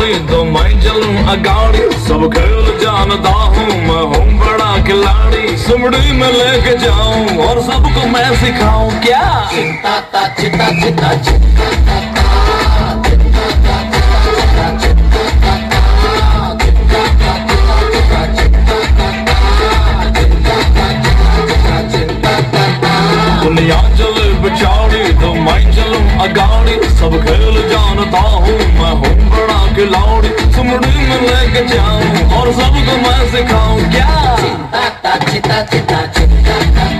बचाड़ी तो मैं चलूं अगाड़ी, सब खेल जानता हूँ मैं हूँ बड़ा खिलाड़ी। सुमड़ी में लेके जाऊं और सबको मैं सिखाऊं क्या। चिंता ता चिता चिता चिंता दुनिया चले बिचाड़ी तो मैं चलूं अगाड़ी, सब खेल जानता हूँ मैं हूँ बड़ा खिलाड़ी। सुमड़ी में लेके जाऊं और सबको मैं सिखाऊं क्या। चिंता ता चिता चिता चिंता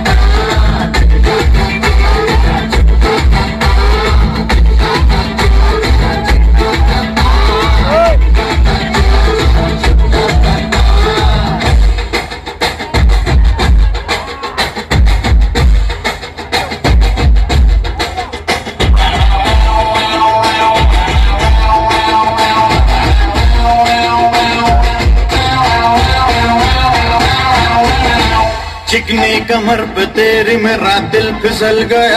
चिकनी कमर पे तेरी मेरा दिल फिसल गया।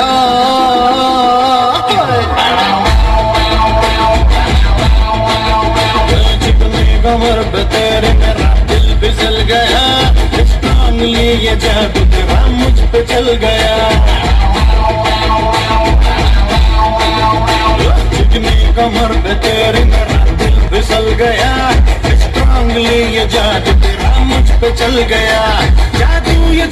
चिकनी कमर पे तेरी मेरा दिल फिसल गया। स्ट्रांगली ये जादू तेरा मुझ पे चल गया। चिकनी कमर पे तेरी मेरा दिल फिसल गया। स्ट्रांगली ये जादू तेरा मुझ पे चल गया। जादू ये